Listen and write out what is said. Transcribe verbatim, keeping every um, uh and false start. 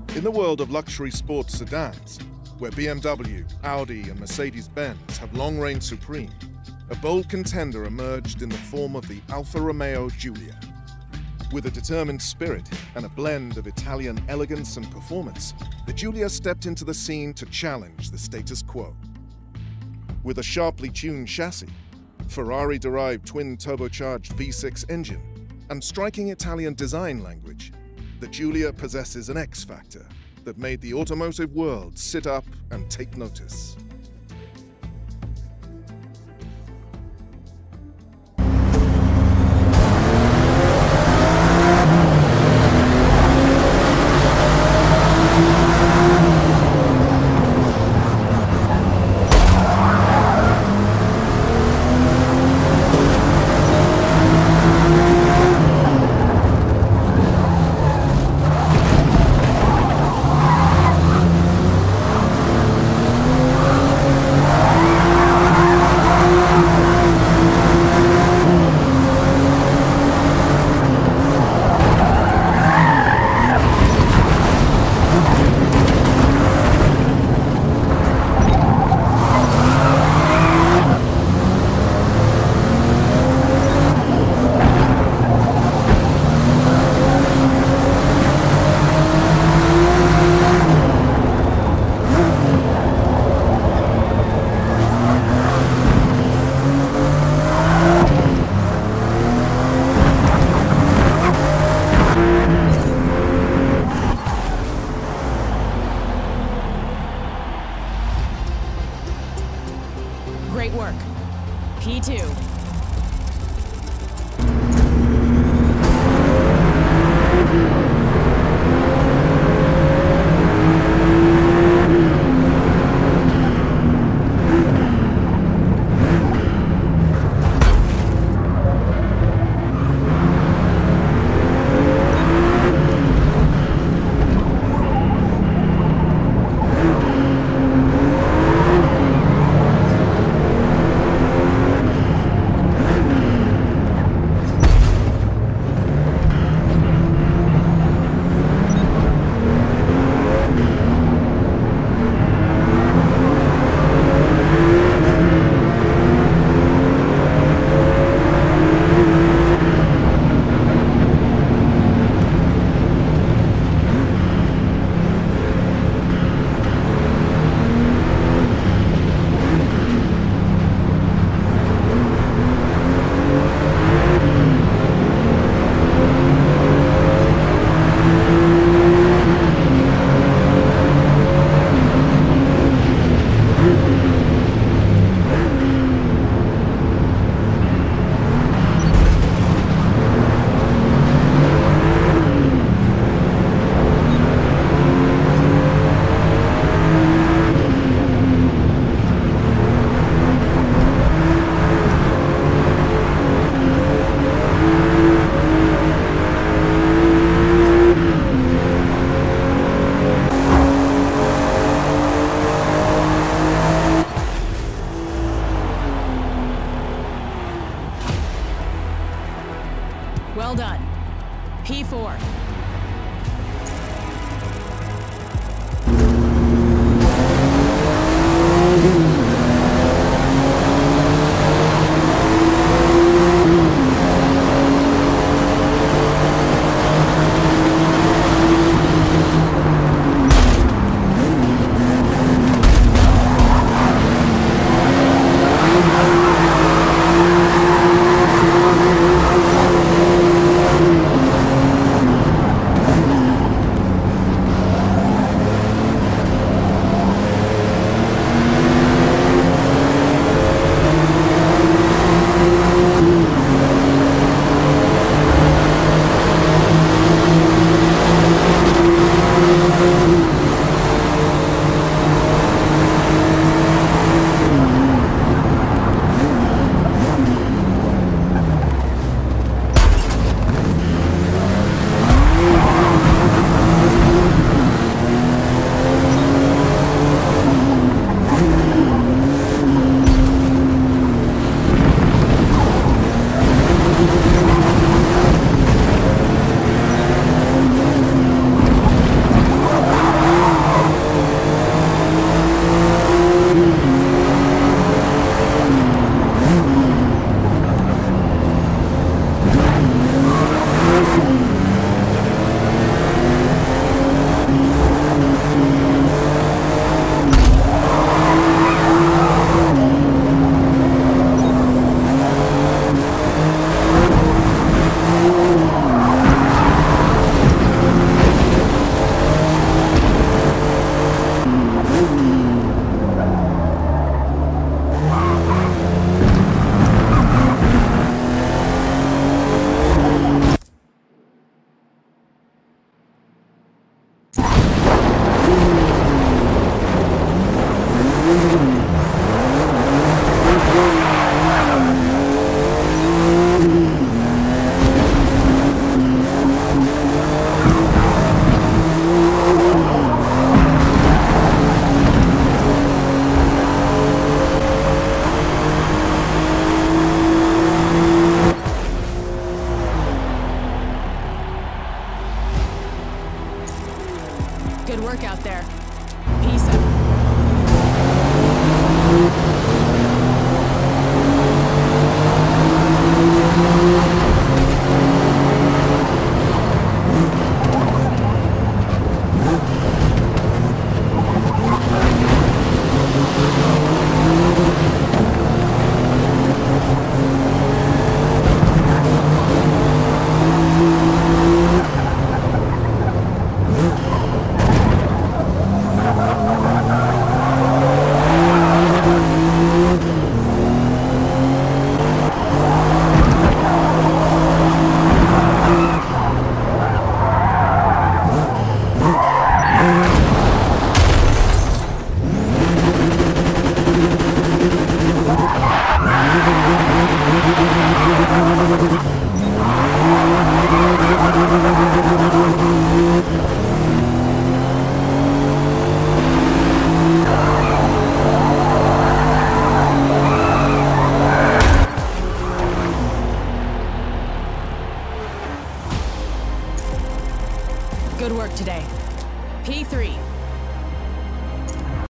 In the world of luxury sports sedans, where B M W, Audi and Mercedes-Benz have long reigned supreme, a bold contender emerged in the form of the Alfa Romeo Giulia. With a determined spirit and a blend of Italian elegance and performance, the Giulia stepped into the scene to challenge the status quo. With a sharply tuned chassis, Ferrari-derived twin-turbocharged V six engine, and striking Italian design language, the Giulia possesses an X-factor that made the automotive world sit up and take notice. Great work. P two. Good work out there. P seven. Good work today. P three.